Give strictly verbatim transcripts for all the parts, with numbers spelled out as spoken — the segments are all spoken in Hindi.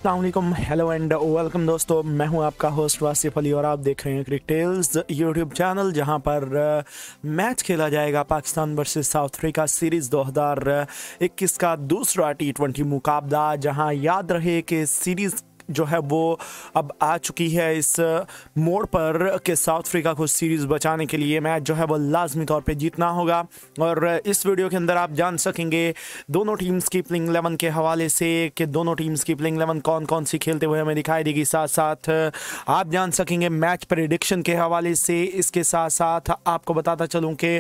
अस्सलाम वालेकुम, हेलो एंड वेलकम दोस्तों। मैं हूं आपका होस्ट वासिफ अली और आप देख रहे हैं क्रिकेट टेल्स यूट्यूब चैनल, जहां पर मैच खेला जाएगा Pakistan versus South Africa series दो हज़ार इक्कीस का दूसरा टी ट्वेंटी मुकाबला। जहां याद रहे कि सीरीज़ जो है वो अब आ चुकी है इस मोड़ पर कि साउथ अफ्रीका को सीरीज़ बचाने के लिए मैच जो है वो लाजमी तौर पे जीतना होगा। और इस वीडियो के अंदर आप जान सकेंगे दोनों टीम्स की प्लेइंग इलेवन के हवाले से कि दोनों टीम्स की प्लेइंग इलेवन कौन कौन सी खेलते हुए हमें दिखाई देगी। साथ साथ आप जान सकेंगे मैच प्रेडिक्शन के हवाले से। इसके साथ साथ आपको बताता चलूँ कि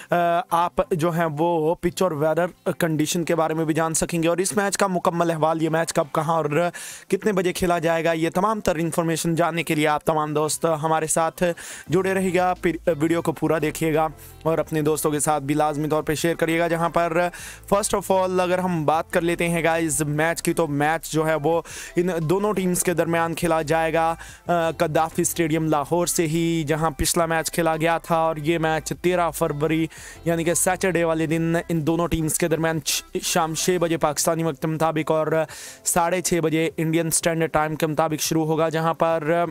आप जो हैं वो पिच और वेदर कंडीशन के बारे में भी जान सकेंगे और इस मैच का मुकम्मल अहवाल, ये मैच कब, कहाँ और कितने बजे खेला जाएगा, ये तमाम तर इन्फॉर्मेशन जानने के लिए आप तमाम दोस्त हमारे साथ जुड़े रहिएगा। वीडियो को पूरा देखिएगा और अपने दोस्तों के साथ भी लाजमी तौर पे शेयर करिएगा। जहां पर फर्स्ट ऑफ ऑल अगर हम बात कर लेते हैं गाइस मैच की, तो मैच जो है वो इन दोनों टीम्स के दरमियान खेला जाएगा कद्दाफी स्टेडियम लाहौर से ही, जहां पिछला मैच खेला गया था। और ये मैच तेरह फरवरी यानी कि सैटरडे वाले दिन इन दोनों टीम्स के दरमियान शाम छः बजे पाकिस्तानी वक्त के मुताबिक और साढ़े छः बजे इंडियन स्टैंडर्ड टाइम के मुताबिक शुरू होगा। जहां पर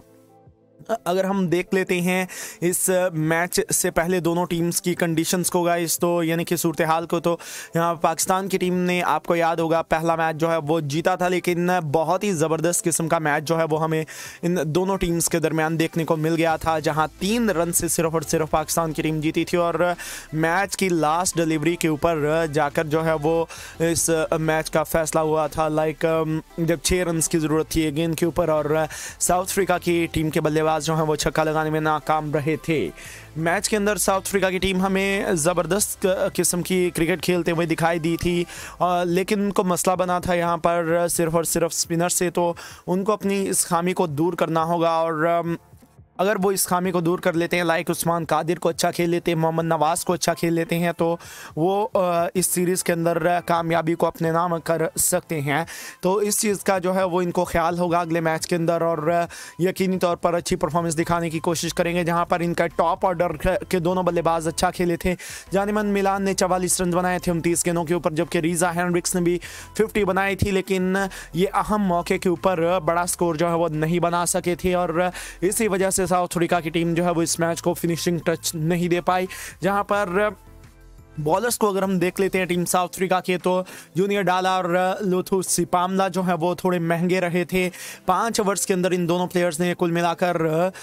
अगर हम देख लेते हैं इस मैच से पहले दोनों टीम्स की कंडीशंस को गाइस, तो यानी कि सूरत हाल को, तो यहाँ पाकिस्तान की टीम ने, आपको याद होगा, पहला मैच जो है वो जीता था, लेकिन बहुत ही ज़बरदस्त किस्म का मैच जो है वो हमें इन दोनों टीम्स के दरमियान देखने को मिल गया था, जहाँ तीन रन से सिर्फ और सिर्फ पाकिस्तान की टीम जीती थी। और मैच की लास्ट डिलीवरी के ऊपर जाकर जो है वो इस मैच का फैसला हुआ था, लाइक जब छः रन की ज़रूरत थी गेंद के ऊपर और साउथ अफ्रीका की टीम के बल्लेबाज जो है वो छक्का लगाने में नाकाम रहे थे। मैच के अंदर साउथ अफ्रीका की टीम हमें ज़बरदस्त किस्म की क्रिकेट खेलते हुए दिखाई दी थी, लेकिन उनको मसला बना था यहाँ पर सिर्फ और सिर्फ स्पिनर से, तो उनको अपनी इस खामी को दूर करना होगा। और अगर वो इस खामी को दूर कर लेते हैं, लाइक उस्मान कादिर को अच्छा खेल लेते हैं, मोहम्मद नवाज़ को अच्छा खेल लेते हैं, तो वो इस सीरीज़ के अंदर कामयाबी को अपने नाम कर सकते हैं। तो इस चीज़ का जो है वो इनको ख्याल होगा अगले मैच के अंदर और यकीनी तौर पर अच्छी परफॉर्मेंस दिखाने की कोशिश करेंगे। जहां पर इनका टॉप ऑर्डर के दोनों बल्लेबाज अच्छा खेले थे। जानिमन मिलान ने चवालीस रन बनाए थे उनतीस गेंदों के ऊपर, जबकि रीज़ा हेनरिक्स ने भी फिफ्टी बनाई थी, लेकिन ये अहम मौके के ऊपर बड़ा स्कोर जो है वो नहीं बना सके थे और इसी वजह से साउथ अफ्रीका की टीम जो है वो इस मैच को फिनिशिंग टच नहीं दे पाई। जहां पर बॉलर्स को अगर हम देख लेते हैं टीम साउथ अफ्रीका के, तो जूनियर डाला और लुथु सिपामला जो है वो थोड़े महंगे रहे थे। पाँच ओवर्स के अंदर इन दोनों प्लेयर्स ने कुल मिलाकर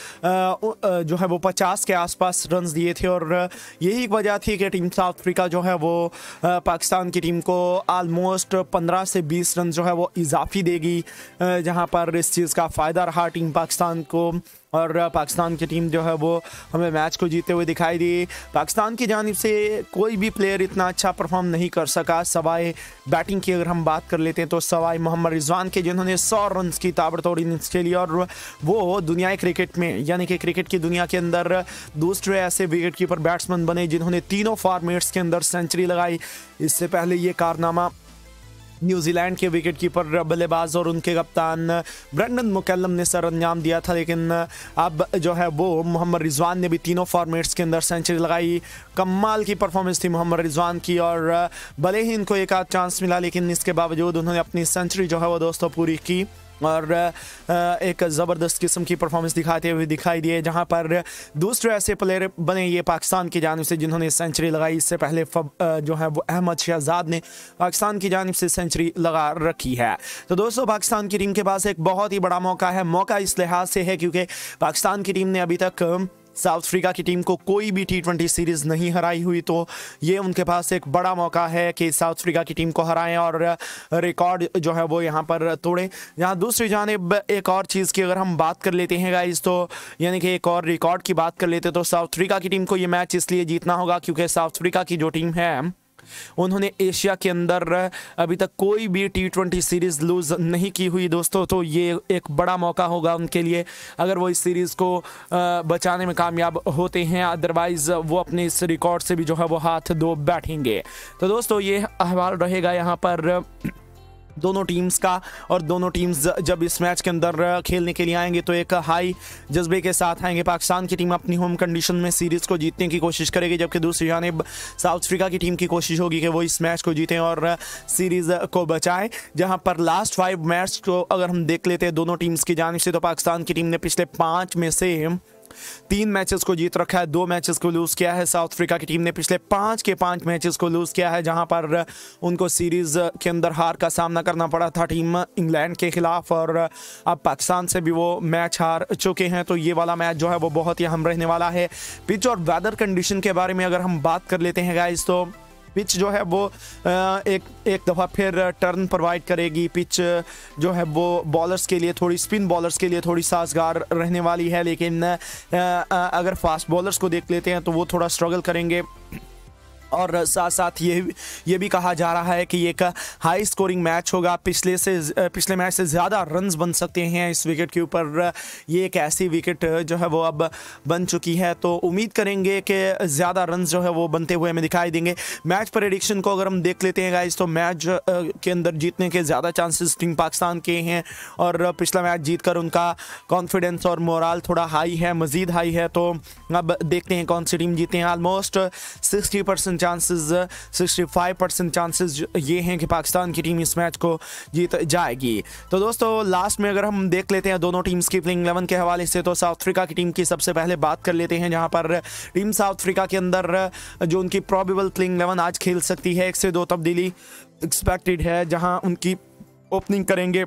जो है वो पचास के आसपास रन्स दिए थे और यही वजह थी कि टीम साउथ अफ्रीका जो है वो पाकिस्तान की टीम को आलमोस्ट पंद्रह से बीस रन जो है वो इजाफी देगी, जहाँ पर इस चीज़ का फ़ायदा रहा टीम पाकिस्तान को और पाकिस्तान की टीम जो है वो हमें मैच को जीते हुए दिखाई दी। पाकिस्तान की जानिब से कोई भी प्लेयर इतना अच्छा परफॉर्म नहीं कर सका, सवाए बैटिंग की अगर हम बात कर लेते हैं तो सवाए मोहम्मद रिजवान के, जिन्होंने सौ रन की ताबड़तोड़ इनिंग्स खेली और वो दुनियाई क्रिकेट में यानी कि क्रिकेट की दुनिया के अंदर दूसरे ऐसे विकेट कीपर बैट्समैन बने जिन्होंने तीनों फॉर्मेट्स के अंदर सेंचुरी लगाई। इससे पहले ये कारनामा न्यूजीलैंड के विकेट कीपर बल्लेबाज और उनके कप्तान ब्रेंडन मुकल्लम ने सर अंजाम दिया था, लेकिन अब जो है वो मोहम्मद रिजवान ने भी तीनों फॉर्मेट्स के अंदर सेंचुरी लगाई। कमाल की परफॉर्मेंस थी मोहम्मद रिजवान की और भले ही इनको एक आध चांस मिला, लेकिन इसके बावजूद उन्होंने अपनी सेंचुरी जो है वो दोस्तों पूरी की और एक ज़बरदस्त किस्म की परफॉर्मेंस दिखाते हुए दिखाई दिए। जहां पर दूसरे ऐसे प्लेयर बने ये पाकिस्तान की जानिब से जिन्होंने सेंचुरी लगाई। इससे पहले जो है वो अहमद शहजाद ने पाकिस्तान की जानिब से सेंचुरी लगा रखी है। तो दोस्तों पाकिस्तान की टीम के पास एक बहुत ही बड़ा मौका है। मौका इस लिहाज से है क्योंकि पाकिस्तान की टीम ने अभी तक साउथ अफ्रीका की टीम को कोई भी टी ट्वेंटी सीरीज़ नहीं हराई हुई, तो ये उनके पास एक बड़ा मौका है कि साउथ अफ्रीका की टीम को हराएं और रिकॉर्ड जो है वो यहाँ पर तोड़ें। यहाँ दूसरी जानिब एक और चीज़ की अगर हम बात कर लेते हैं गाइस, तो यानी कि एक और रिकॉर्ड की बात कर लेते तो साउथ अफ्रीका की टीम को ये मैच इसलिए जीतना होगा क्योंकि साउथ अफ्रीका की जो टीम है उन्होंने एशिया के अंदर अभी तक कोई भी टी ट्वेंटी सीरीज़ लूज़ नहीं की हुई दोस्तों। तो ये एक बड़ा मौका होगा उनके लिए अगर वो इस सीरीज़ को बचाने में कामयाब होते हैं, अदरवाइज़ वो अपने इस रिकॉर्ड से भी जो है वो हाथ धो बैठेंगे। तो दोस्तों ये अहवाल रहेगा यहाँ पर दोनों टीम्स का। और दोनों टीम्स जब इस मैच के अंदर खेलने के लिए आएंगे तो एक हाई जज्बे के साथ आएंगे। पाकिस्तान की टीम अपनी होम कंडीशन में सीरीज़ को जीतने की कोशिश करेगी, जबकि दूसरी जानिब साउथ अफ्रीका की टीम की कोशिश होगी कि वो इस मैच को जीतें और सीरीज़ को बचाएं। जहां पर लास्ट फाइव मैच को अगर हम देख लेते हैं दोनों टीम्स की जानिब से, तो पाकिस्तान की टीम ने पिछले पाँच में से तीन मैचेस को जीत रखा है, दो मैचेस को लूज़ किया है। साउथ अफ्रीका की टीम ने पिछले पाँच के पाँच मैचेस को लूज़ किया है, जहां पर उनको सीरीज़ के अंदर हार का सामना करना पड़ा था टीम इंग्लैंड के खिलाफ, और अब पाकिस्तान से भी वो मैच हार चुके हैं। तो ये वाला मैच जो है वो बहुत ही अहम रहने वाला है। पिच और वेदर कंडीशन के बारे में अगर हम बात कर लेते हैं गाइस, तो पिच जो है वो एक एक दफ़ा फिर टर्न प्रोवाइड करेगी। पिच जो है वो बॉलर्स के लिए थोड़ी स्पिन बॉलर्स के लिए थोड़ी साजगार रहने वाली है, लेकिन अगर फास्ट बॉलर्स को देख लेते हैं तो वो थोड़ा स्ट्रगल करेंगे। और साथ साथ ये ये भी कहा जा रहा है कि ये एक हाई स्कोरिंग मैच होगा, पिछले से पिछले मैच से ज़्यादा रन्स बन सकते हैं इस विकेट के ऊपर। ये एक ऐसी विकेट जो है वो अब बन चुकी है, तो उम्मीद करेंगे कि ज़्यादा रन्स जो है वो बनते हुए हमें दिखाई देंगे। मैच प्रेडिक्शन को अगर हम देख लेते हैं गाइस, तो मैच के अंदर जीतने के ज़्यादा चांसेस टीम पाकिस्तान के हैं, और पिछला मैच जीत कर उनका कॉन्फिडेंस और मोराल थोड़ा हाई है, मज़ीद हाई है। तो अब देखते हैं कौन सी टीम जीते हैं। Almost sixty percent chances sixty five percent chances ये हैं कि पाकिस्तान की टीम इस मैच को जीत जाएगी। तो दोस्तों लास्ट में अगर हम देख लेते हैं दोनों टीम्स की प्लेइंग इलेवन के हवाले से, तो साउथ अफ्रीका की टीम की सबसे पहले बात कर लेते हैं, जहां पर टीम साउथ अफ्रीका के अंदर जो उनकी प्रोबेबल प्लेइंग इलेवन आज खेल सकती है, एक से दो तब्दीली एक्सपेक्टेड है। जहां उनकी ओपनिंग करेंगे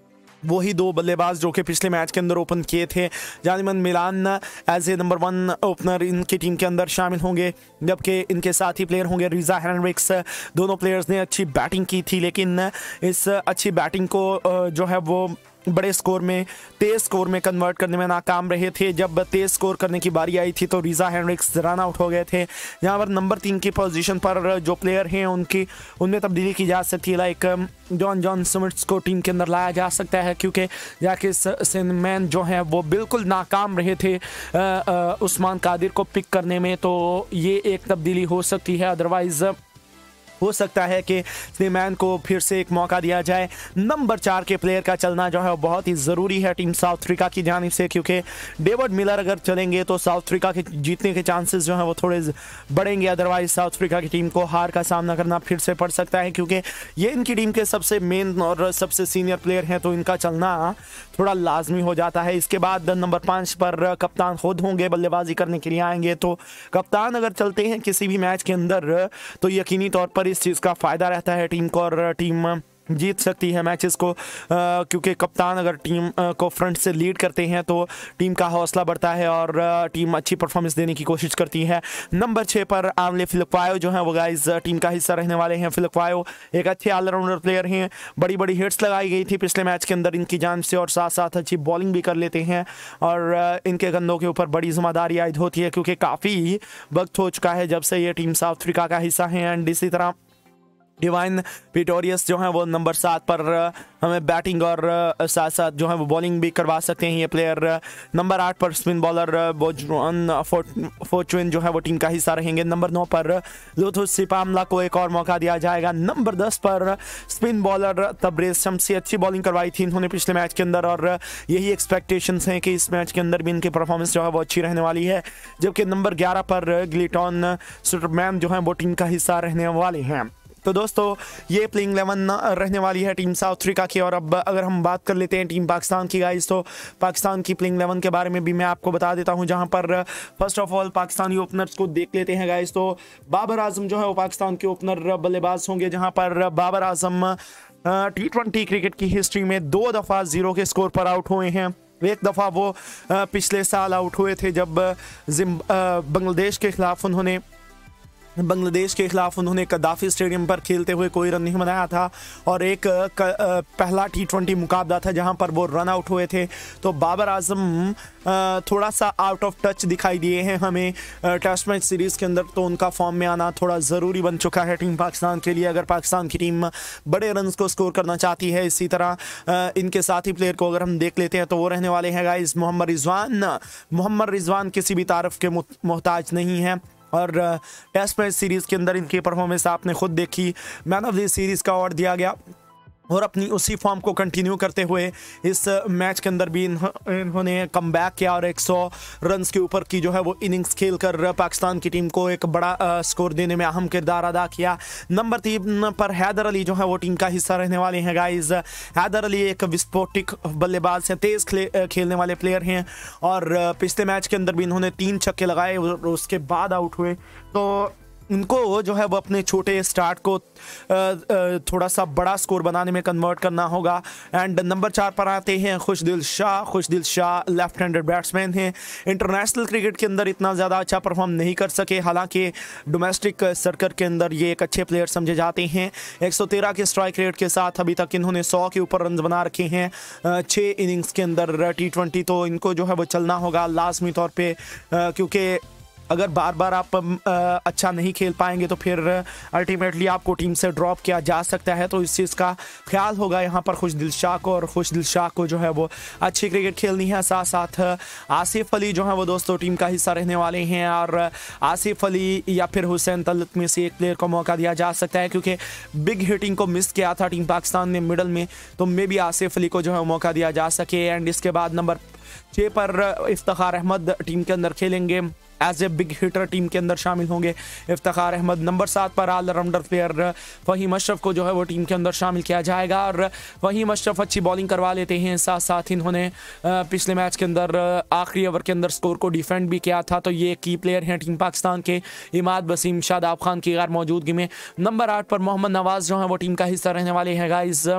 वही दो बल्लेबाज जो कि पिछले मैच के अंदर ओपन किए थे। Janneman Malan as a number one opener इनकी टीम के अंदर शामिल होंगे, जबकि इनके साथ ही प्लेयर होंगे रिजा हेनरिक्स। दोनों प्लेयर्स ने अच्छी बैटिंग की थी, लेकिन इस अच्छी बैटिंग को जो है वो बड़े स्कोर में तेज स्कोर में कन्वर्ट करने में नाकाम रहे थे। जब तेज स्कोर करने की बारी आई थी तो रिजा हेनरिक्स रन आउट हो गए थे। यहाँ पर नंबर तीन की पोजीशन पर जो प्लेयर हैं उनकी उनमें तब्दीली की जा सकती है, लाइक जॉन जॉन स्मिथ्स को टीम के अंदर लाया जा सकता है, क्योंकि जाकिस सिनमैन जो है वो बिल्कुल नाकाम रहे थे आ, आ, उस्मान कादिर को पिक करने में, तो ये एक तब्दीली हो सकती है। अदरवाइज़ हो सकता है कि स्नेमैन को फिर से एक मौका दिया जाए। नंबर चार के प्लेयर का चलना जो है बहुत ही ज़रूरी है टीम साउथ अफ्रीका की जानिब से, क्योंकि डेविड मिलर अगर चलेंगे तो साउथ अफ्रीका के जीतने के चांसेस जो हैं वो थोड़े बढ़ेंगे। अदरवाइज साउथ अफ्रीका की टीम को हार का सामना करना फिर से पड़ सकता है, क्योंकि ये इनकी टीम के सबसे मेन और सबसे सीनियर प्लेयर हैं, तो इनका चलना थोड़ा लाजमी हो जाता है। इसके बाद नंबर पाँच पर कप्तान खुद होंगे, बल्लेबाजी करने के लिए आएंगे। तो कप्तान अगर चलते हैं किसी भी मैच के अंदर तो यकीनी तौर पर इस चीज़ का फ़ायदा रहता है टीम को, और टीम जीत सकती है मैचेस को, क्योंकि कप्तान अगर टीम आ, को फ्रंट से लीड करते हैं तो टीम का हौसला बढ़ता है और आ, टीम अच्छी परफॉर्मेंस देने की कोशिश करती है। नंबर छः पर आमले फिलिपायो जो हैं वो गाइस टीम का हिस्सा रहने वाले हैं। फिलिपायो एक अच्छे ऑलराउंडर प्लेयर हैं, बड़ी बड़ी हिट्स लगाई गई थी पिछले मैच के अंदर इनकी जान से, और साथ साथ अच्छी बॉलिंग भी कर लेते हैं, और आ, इनके कंधों के ऊपर बड़ी जिम्मेदारी आयद होती है, क्योंकि काफ़ी वक्त हो चुका है जब से ये टीम साउथ अफ्रीका का हिस्सा है। एंड इसी तरह डिवाइन पिटोरियस जो है वो नंबर सात पर हमें बैटिंग और साथ साथ जो है वो बॉलिंग भी करवा सकते हैं ये प्लेयर। नंबर आठ पर स्पिन बॉलर बोजवान फॉर्चून जो है वो टीम का हिस्सा रहेंगे। नंबर नौ पर लुथुस सिपामला को एक और मौका दिया जाएगा। नंबर दस पर स्पिन बॉलर तबरेज शम्सी, अच्छी बॉलिंग करवाई थी इन्होंने पिछले मैच के अंदर, और यही एक्सपेक्टेशंस हैं कि इस मैच के अंदर भी इनकी परफॉर्मेंस जो है वो अच्छी रहने वाली है। जबकि नंबर ग्यारह पर ग्लिटॉन सुटरमैन जो है वो टीम का हिस्सा रहने वाले हैं। तो दोस्तों ये प्लेइंग इलेवन रहने वाली है टीम साउथ अफ्रीका की। और अब अगर हम बात कर लेते हैं टीम पाकिस्तान की गाइस, तो पाकिस्तान की प्लेइंग इलेवन के बारे में भी मैं आपको बता देता हूं, जहां पर first of all Pakistani openers को देख लेते हैं गाइस। तो बाबर आजम जो है वो पाकिस्तान के ओपनर बल्लेबाज होंगे, जहां पर Babar Azam T twenty cricket की हिस्ट्री में दो दफ़ा जीरो के स्कोर पर आउट हुए हैं। एक दफ़ा वो पिछले साल आउट हुए थे जब बांग्लादेश के खिलाफ उन्होंने बांग्लादेश के खिलाफ उन्होंने कदाफी स्टेडियम पर खेलते हुए कोई रन नहीं बनाया था, और एक क, पहला टी ट्वेंटी मुकाबला था जहां पर वो रन आउट हुए थे। तो बाबर आजम थोड़ा सा आउट ऑफ टच दिखाई दिए हैं हमें टेस्ट मैच सीरीज़ के अंदर, तो उनका फॉर्म में आना थोड़ा ज़रूरी बन चुका है टीम पाकिस्तान के लिए, अगर पाकिस्तान की टीम बड़े रन्स को स्कोर करना चाहती है। इसी तरह इनके साथी प्लेयर को अगर हम देख लेते हैं तो वो रहने वाले हैं गाइस मोहम्मद रिजवान। मोहम्मद रिजवान किसी भी तारफ़ के मोहताज नहीं है, और टेस्ट मैच सीरीज़ के अंदर इनकी परफॉर्मेंस आपने खुद देखी, मैन ऑफ द सीरीज़ का अवार्ड दिया गया। और अपनी उसी फॉर्म को कंटिन्यू करते हुए इस मैच के अंदर भी इन्होंने कम बैक किया और सौ रन्स के ऊपर की जो है वो इनिंग्स खेलकर पाकिस्तान की टीम को एक बड़ा आ, स्कोर देने में अहम किरदार अदा किया। नंबर तीन पर हैदर अली जो है वो टीम का हिस्सा रहने वाले हैं गाइज। हैदर अली एक विस्फोटिक बल्लेबाज हैं, तेज़ खेलने वाले प्लेयर हैं और पिछले मैच के अंदर भी इन्होंने तीन छक्के लगाए और उसके बाद आउट हुए। तो उनको जो है वो अपने छोटे स्टार्ट को थोड़ा सा बड़ा स्कोर बनाने में कन्वर्ट करना होगा। एंड नंबर चार पर आते हैं Khushdil Shah. Khushdil Shah left handed batsman हैं, इंटरनेशनल क्रिकेट के अंदर इतना ज़्यादा अच्छा परफॉर्म नहीं कर सके, हालांकि डोमेस्टिक सर्कल के अंदर ये एक अच्छे प्लेयर समझे जाते हैं। एक सौ तेरह के स्ट्राइक रेट के साथ अभी तक इन्होंने सौ के ऊपर रन बना रखे हैं छः इनिंग्स के अंदर टी ट्वेंटी। तो इनको जो है वो चलना होगा लाजमी तौर पर, क्योंकि अगर बार बार आप आ, अच्छा नहीं खेल पाएंगे तो फिर अल्टीमेटली आपको टीम से ड्रॉप किया जा सकता है। तो इस चीज़ का ख्याल होगा यहाँ पर खुशदिल शाह को, और खुशदिल शाह को जो है वो अच्छी क्रिकेट खेलनी है। साथ साथ आसिफ अली जो है वो दोस्तों टीम का हिस्सा रहने वाले हैं और आसिफ अली या फिर हुसैन तलत में से एक प्लेयर को मौका दिया जा सकता है, क्योंकि बिग हिटिंग को मिस किया था टीम पाकिस्तान ने मिडल में, तो मे भी आसिफ अली को जो है मौका दिया जा सके। एंड इसके बाद नंबर छः पर इफ्तिखार अहमद टीम के अंदर खेलेंगे, as a big hitter team के अंदर शामिल होंगे इफ्तिखार अहमद। नंबर सात पर ऑलराउंडर प्लेयर फ़हीम अशरफ को जो है वो टीम के अंदर शामिल किया जाएगा और फ़हीम अशरफ अच्छी बॉलिंग करवा लेते हैं। साथ साथ इन्होंने पिछले मैच के अंदर आखिरी ओवर के अंदर स्कोर को डिफेंड भी किया था, तो ये की प्लेयर हैं टीम पाकिस्तान के इमाद वसीम शादाब खान की गैर मौजूदगी में। नंबर आठ पर मोहम्मद नवाज जो है वो टीम का हिस्सा रहने वाले हैं गाइस।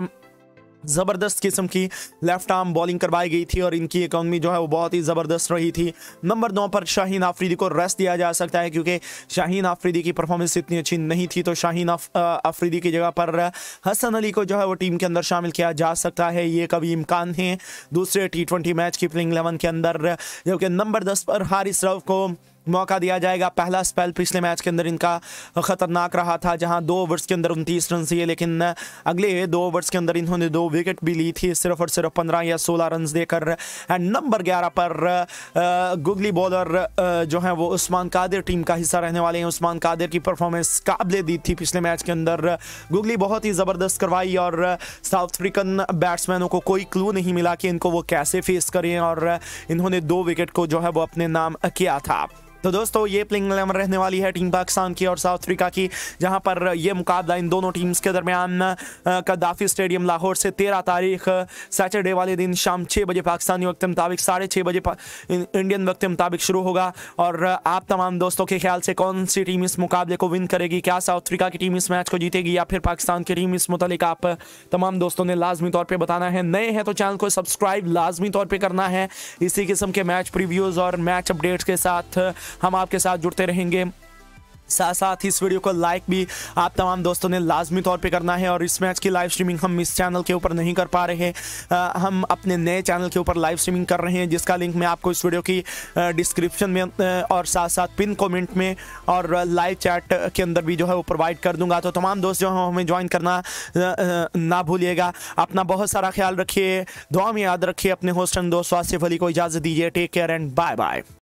ज़बरदस्त किस्म की लेफ्ट आर्म बॉलिंग करवाई गई थी और इनकी इकॉनमी जो है वो बहुत ही ज़बरदस्त रही थी। नंबर नौ पर शाहीन आफरीदी को रेस्ट दिया जा सकता है, क्योंकि शाहीन आफरीदी की परफॉर्मेंस इतनी अच्छी नहीं थी, तो शाहीन आफरीदी की जगह पर हसन अली को जो है वो टीम के अंदर शामिल किया जा सकता है, ये कभी इम्कान है दूसरे टी ट्वेंटी मैच की प्लेइंग इलेवन के अंदर। जबकि नंबर दस पर हारिस रऊफ को मौका दिया जाएगा। पहला स्पेल पिछले मैच के अंदर इनका खतरनाक रहा था, जहां दो ओवर्स के अंदर उनतीस रन दिए, लेकिन अगले दो ओवर्स के अंदर इन्होंने दो विकेट भी ली थी, सिर्फ और सिर्फ पंद्रह या सोलह रन देकर। एंड नंबर ग्यारह पर गुगली बॉलर जो है वो उस्मान कादिर टीम का हिस्सा रहने वाले हैं। उस्मान कादिर की परफॉर्मेंस काबिल दी थी पिछले मैच के अंदर, गुगली बहुत ही ज़बरदस्त करवाई और साउथ अफ्रीकन बैट्समैनों को कोई क्लू नहीं मिला कि इनको वो कैसे फेस करें और इन्होंने दो विकेट को जो है वो अपने नाम किया था। तो दोस्तों ये प्लेइंग इलेवन रहने वाली है टीम पाकिस्तान की और साउथ अफ्रीका की, जहां पर ये मुकाबला इन दोनों टीम्स के दरमियान कद्दाफी स्टेडियम लाहौर से तेरह तारीख सैटरडे वाले दिन शाम छः बजे पाकिस्तानी वक्त के मुताबिक साढ़े छः बजे इंडियन वक्त के मुताबिक शुरू होगा। और आप तमाम दोस्तों के ख्याल से कौन सी टीम इस मुकाबले को विन करेगी, क्या साउथ अफ्रीका की टीम इस मैच को जीतेगी या फिर पाकिस्तान की टीम, इस मुतालिक आप तमाम दोस्तों ने लाजमी तौर पर बताना है। नए हैं तो चैनल को सब्सक्राइब लाजमी तौर पर करना है। इसी किस्म के मैच प्रीव्यूज़ और मैच अपडेट्स के साथ हम आपके साथ जुड़ते रहेंगे। साथ साथ इस वीडियो को लाइक भी आप तमाम दोस्तों ने लाजमी तौर पे करना है। और इस मैच की लाइव स्ट्रीमिंग हम इस चैनल के ऊपर नहीं कर पा रहे हैं, आ, हम अपने नए चैनल के ऊपर लाइव स्ट्रीमिंग कर रहे हैं, जिसका लिंक मैं आपको इस वीडियो की डिस्क्रिप्शन में आ, और साथ साथ पिन कमेंट में और लाइव चैट के अंदर भी जो है वो प्रोवाइड कर दूंगा। तो तमाम दोस्त जो हैं हमें ज्वाइन करना आ, आ, ना भूलिएगा। अपना बहुत सारा ख्याल रखिए, दुआ में याद रखिए। अपने होस्ट एंड दोस्त आसिफ अली को इजाज़त दीजिए। Take care and bye bye.